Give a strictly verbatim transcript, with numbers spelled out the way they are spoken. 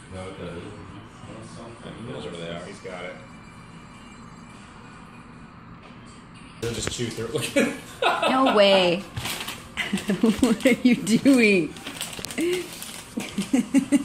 No, it does. He knows where they are. He's got it. He'll just chew through it. Look at it. No way. What are you doing?